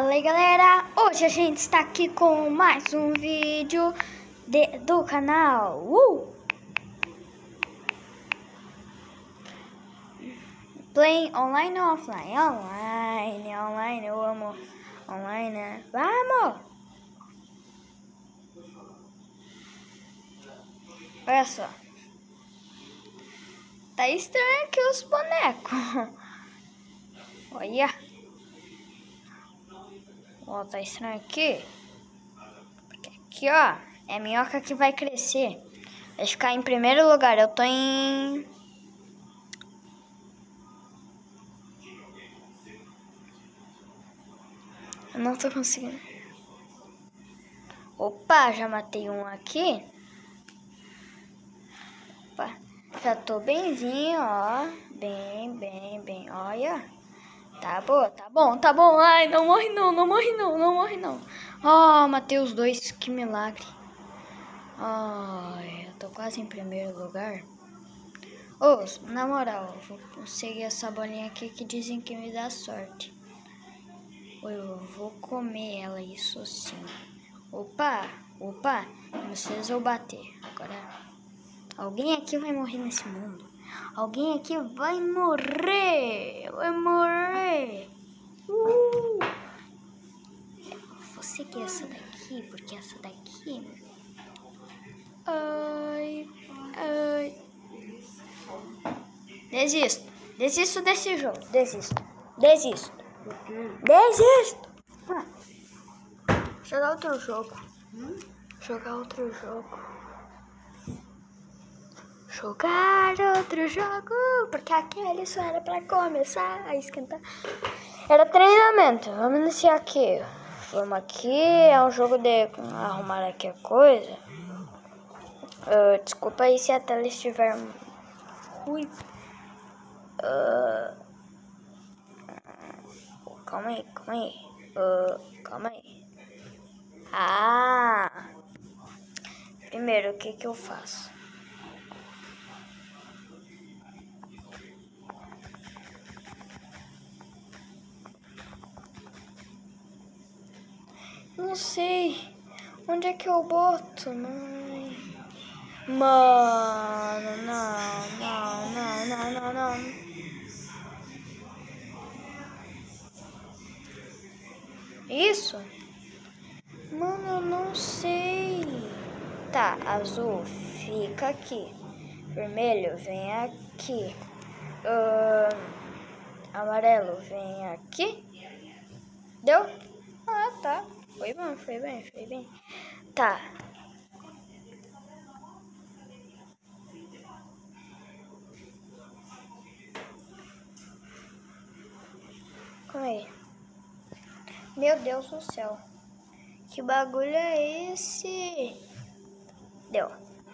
Fala aí galera, hoje a gente está aqui com mais um vídeo do canal Play online ou offline? Online, eu amo online, né? Vamos! Olha só, tá estranho aqui os bonecos. Olha, ó, tá estranho aqui. Porque aqui, ó, é a minhoca que vai crescer. Vai ficar em primeiro lugar. Eu tô em... Eu não tô conseguindo. Opa, já matei um aqui. Opa, já tô benzinho, ó. Bem, olha. Tá bom. Ai, não morre não. Ó, matei os dois, que milagre. Ai, eu tô quase em primeiro lugar. Ô, na moral, vou conseguir essa bolinha aqui que dizem que me dá sorte. Eu vou comer ela, isso sim. Opa, não precisa eu bater. Agora, alguém aqui vai morrer nesse mundo. Alguém aqui vai morrer. Vou seguir essa daqui, porque essa daqui... Ai. Desisto desse jogo. Desisto. Jogar outro jogo. Jogar outro jogo. Porque aquele só era pra começar a esquentar. Era treinamento. Vamos iniciar aqui. Vamos aqui. É um jogo de arrumar aqui a coisa. Desculpa aí se a tela estiver ruim. Calma aí. Primeiro, o que eu faço? Não sei. Onde é que eu boto? Mano, não. Isso? Mano, eu não sei. Tá, azul fica aqui. Vermelho vem aqui. Amarelo vem aqui. Deu? Ah, tá. Foi bem. Tá. Calma aí. Meu Deus do céu. Que bagulho é esse? Deu.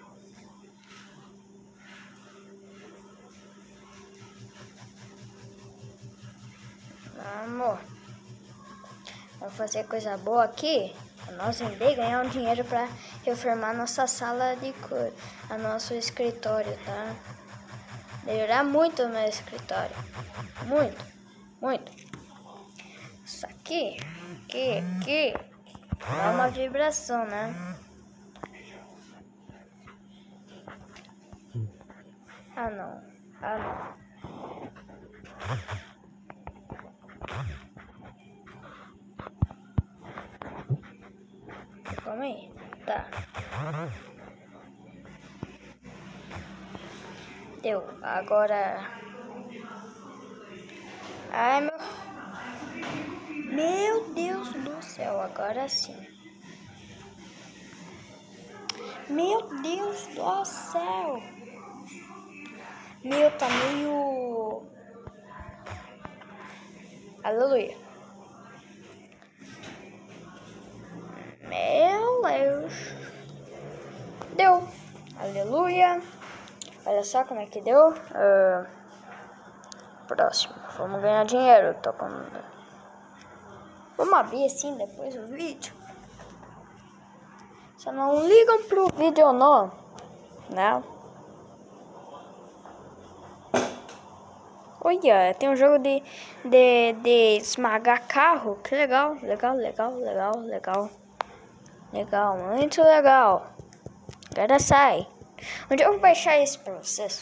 Amor. Vamos fazer coisa boa aqui. Nós vender e ganhar um dinheiro para reformar nossa sala de cor, a nosso escritório, tá? Melhorar muito o meu escritório. Muito. Isso aqui. Dá uma vibração, né? Ah, não. Calma aí. Tá. Deu. Agora... Ai, meu Deus do céu. Agora sim. Meu Deus do céu. Meu, tá meio... Aleluia. Meu Deus. Deu. Aleluia. Olha só como é que deu. Próximo. Vamos ganhar dinheiro. Tô com... Vamos abrir assim depois o vídeo. Só não ligam pro vídeo ou não, né? Olha, tem um jogo de esmagar carro. Que legal, legal, legal, legal, legal. Legal, muito legal. Agora sai. Onde eu vou baixar esse pra vocês?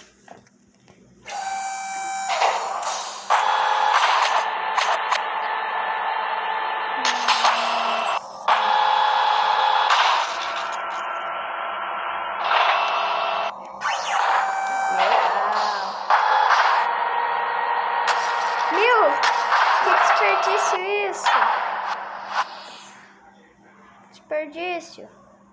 Meu, que desperdício isso? Desperdício.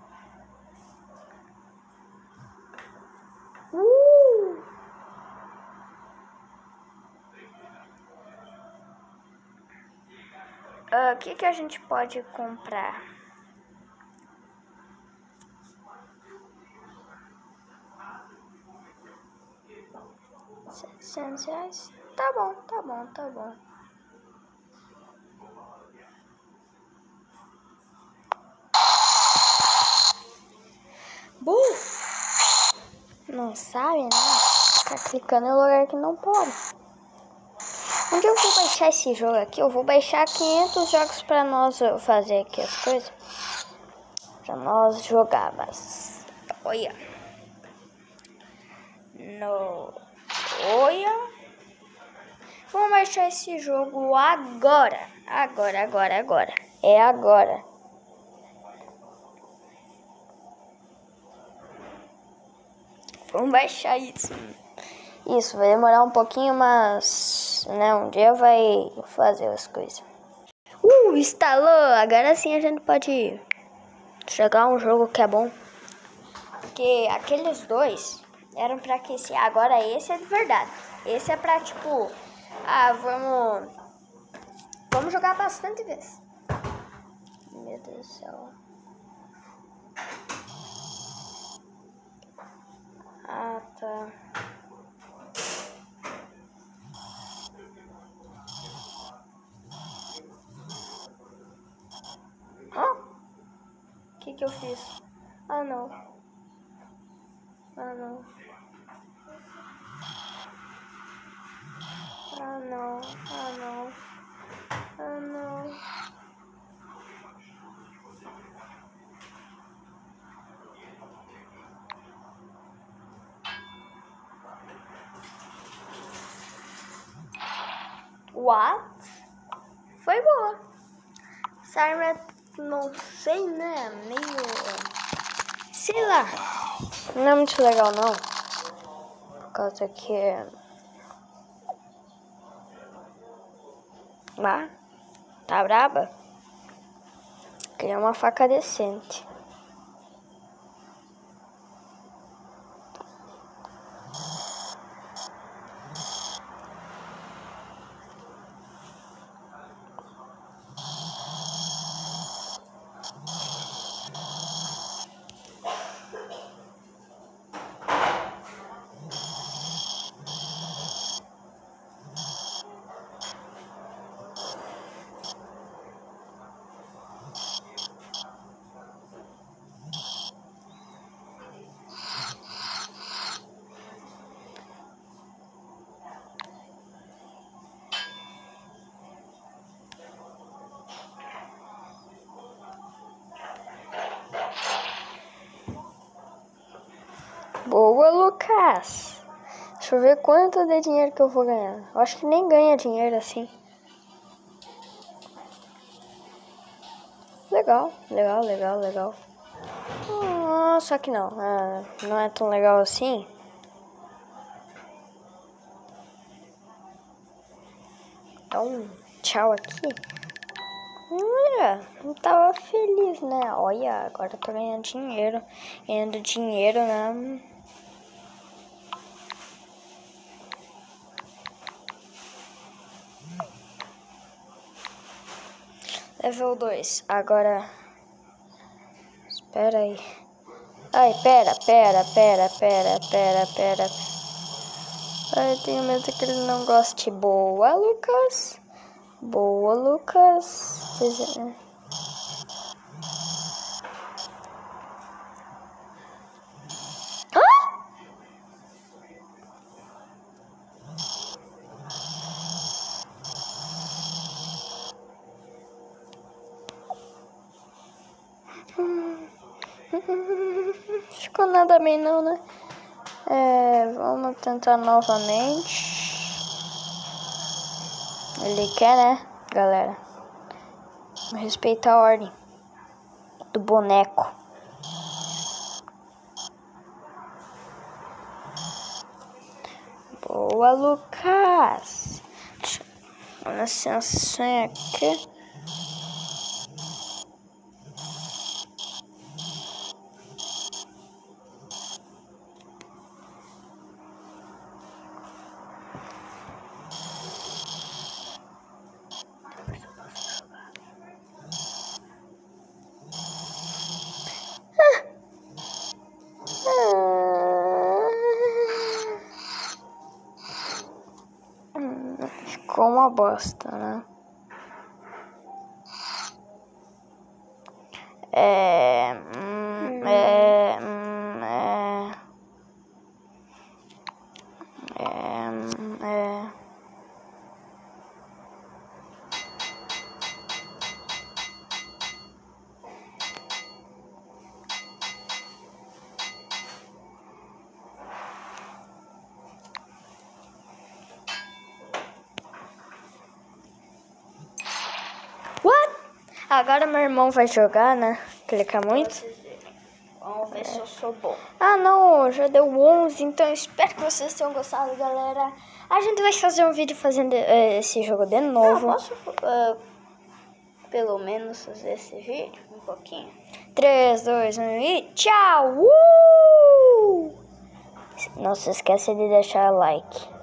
O que a gente pode comprar? R$700? Tá bom, tá bom, tá bom. Não sabe, né? Tá clicando em lugar que não pode. Onde eu vou baixar esse jogo aqui? Eu vou baixar 500 jogos pra nós fazer aqui as coisas. Pra nós jogar, mas... Olha. Olha. Vamos baixar esse jogo agora. Agora. É agora. Vamos baixar isso. Isso, vai demorar um pouquinho, mas... né, um dia vai fazer as coisas. Instalou! Agora sim a gente pode jogar um jogo que é bom. Porque aqueles dois eram pra aquecer. Agora esse é de verdade. Esse é pra, tipo... vamos jogar bastante vezes. Meu Deus do céu. Ah, tá. O que eu fiz? Ah, não. Ah, não. Ah, não. Ah, não. Ah, não. What? Foi boa. Sarah, não sei, né? Meio... sei lá. Não é muito legal, não. Por causa que... tá braba? Queria uma faca decente. Boa, Lucas. Deixa eu ver quanto de dinheiro que eu vou ganhar. Eu acho que nem ganha dinheiro assim. Legal. Só que não. Não é tão legal assim. Então, tchau aqui. Olha, não tava feliz, né? Olha, agora eu tô ganhando dinheiro. Ganhando dinheiro, né? Level 2. Agora... espera aí. Ai, pera. Ai, eu tenho medo que ele não goste. Boa, Lucas. Ficou nada bem não, né? Vamos tentar novamente. Ele quer, né, galera? Respeitar a ordem do boneco. Boa, Lucas. Olha essa senha aqui. Ficou uma bosta, né? What? Agora meu irmão vai jogar, né? Que ele quer muito. Vamos ver se eu sou bom. Ah, não, já deu 11, então espero que vocês tenham gostado, galera. A gente vai fazer um vídeo fazendo esse jogo de novo. Posso, pelo menos, fazer esse vídeo um pouquinho? 3, 2, 1 e tchau! Não se esqueça de deixar like.